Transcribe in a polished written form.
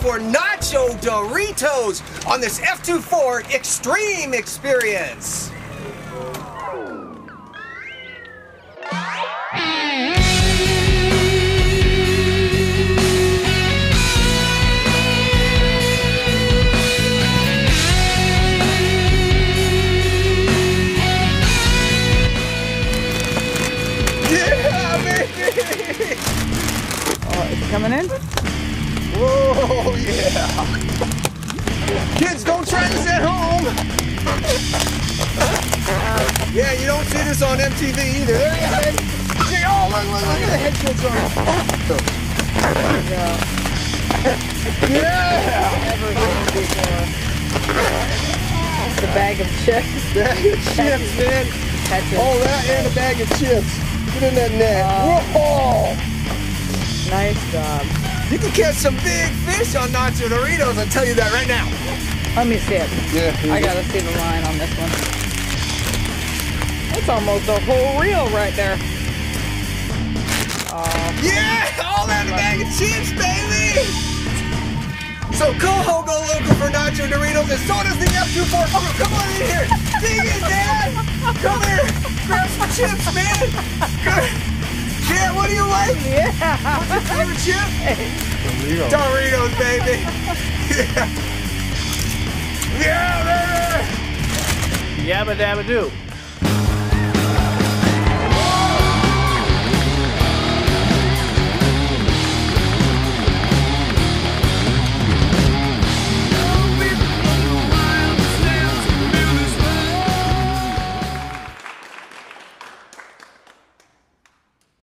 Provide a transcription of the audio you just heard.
for Nacho Doritos on this F24 Extreme Experience. Coming in? Whoa, yeah. Kids, don't try this at home. Yeah, you don't see this on MTV either. There you go. Oh, look at the head kids on it. Yeah. Never seen before. It's a bag of chips. Bag of chips, man. Oh, that and a bag of chips. Get in that net. Whoa. Nice job. You can catch some big fish on Nacho Doritos, I'll tell you that right now. Let me see it. Yeah. I gotta see the line on this one. It's almost a whole reel right there. Yeah! All that in a bag of chips, baby! So Coho go local for Nacho Doritos, and so does the F24 crew. Come on in here. Dig in, Dad. Come here. Grab some chips, man. Yeah, what do you like? Yeah. What's your favorite chip? Doritos. Doritos, baby. Yeah. Yeah, baby. Yabba dabba doo.